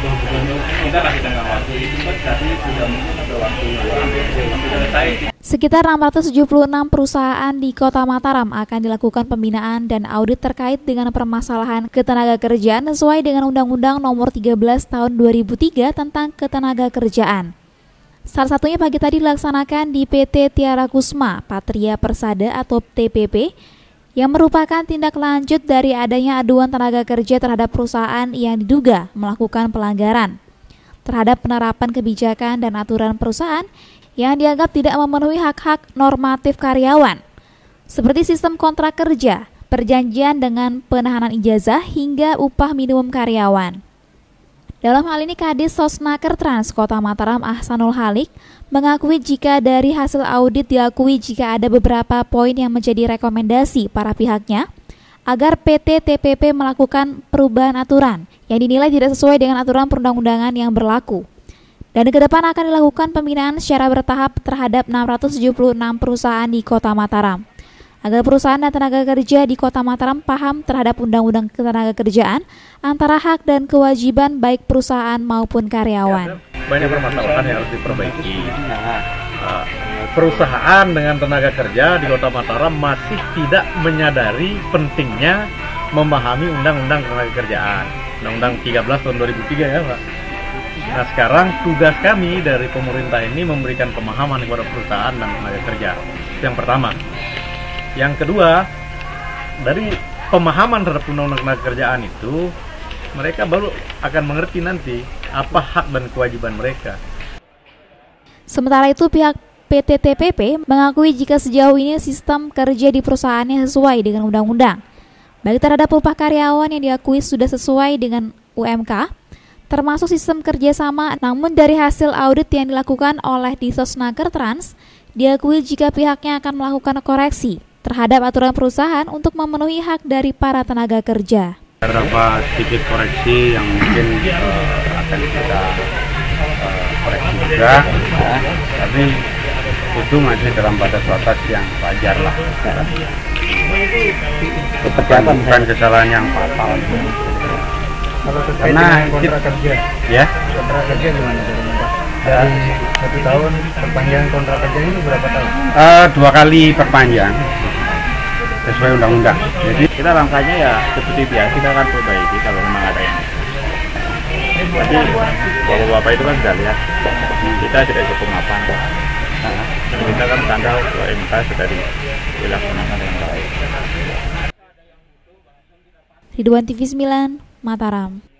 Kita kasih tengah waktu itu kan tadi sudah mungkin ada waktu selesai. Sekitar 676 perusahaan di Kota Mataram akan dilakukan pembinaan dan audit terkait dengan permasalahan ketenagakerjaan sesuai dengan Undang-Undang Nomor 13 Tahun 2003 tentang Ketenagakerjaan. Salah satunya pagi tadi dilaksanakan di PT Tiara Kusma Patria Persada atau TPP, yang merupakan tindak lanjut dari adanya aduan tenaga kerja terhadap perusahaan yang diduga melakukan pelanggaran terhadap penerapan kebijakan dan aturan perusahaan yang dianggap tidak memenuhi hak-hak normatif karyawan, seperti sistem kontrak kerja, perjanjian dengan penahanan ijazah, hingga upah minimum karyawan. Dalam hal ini, Kadis Sosnaker Trans Kota Mataram Ahsanul Halik mengakui jika dari hasil audit diakui jika ada beberapa poin yang menjadi rekomendasi para pihaknya agar PT TPP melakukan perubahan aturan yang dinilai tidak sesuai dengan aturan perundang-undangan yang berlaku. Dan ke depan akan dilakukan pembinaan secara bertahap terhadap 676 perusahaan di Kota Mataram, agar perusahaan dan tenaga kerja di Kota Mataram paham terhadap Undang-Undang Ketenagakerjaan antara hak dan kewajiban baik perusahaan maupun karyawan. Banyak permasalahan yang harus diperbaiki. Perusahaan dengan tenaga kerja di Kota Mataram masih tidak menyadari pentingnya memahami Undang-Undang Ketenagakerjaan, Undang-Undang 13 tahun 2003 ya Pak. Nah sekarang tugas kami dari pemerintah ini memberikan pemahaman kepada perusahaan dan tenaga kerja. Yang pertama. Yang kedua, dari pemahaman terhadap Undang-Undang Ketenagakerjaan itu, mereka baru akan mengerti nanti apa hak dan kewajiban mereka. Sementara itu, pihak PT TPP mengakui jika sejauh ini sistem kerja di perusahaannya sesuai dengan undang-undang, baik terhadap upah karyawan yang diakui sudah sesuai dengan UMK, termasuk sistem kerjasama. Namun dari hasil audit yang dilakukan oleh Disosnaker Trans, diakui jika pihaknya akan melakukan koreksi terhadap aturan perusahaan untuk memenuhi hak dari para tenaga kerja. Beberapa sedikit koreksi yang mungkin akan kita koreksi juga, tapi itu masih dalam batas-batas yang wajar lah. Bukan kesalahan yang fatal. Karena kontrak kerja, ya kontrak kerja gimana dari 1 tahun perpanjangan kontrak kerja ini berapa tahun? 2 kali perpanjang sesuai undang-undang. Jadi Kita langkahnya ya seperti biasa, kita akan perbaiki kalau memang ada yang. Tapi bapak-bapak itu kan sudah lihat kita tidak cukup mapan. Kita kan tanda ke MK sudah dilaksanakan dengan baik. Ridwan TV 9, Mataram.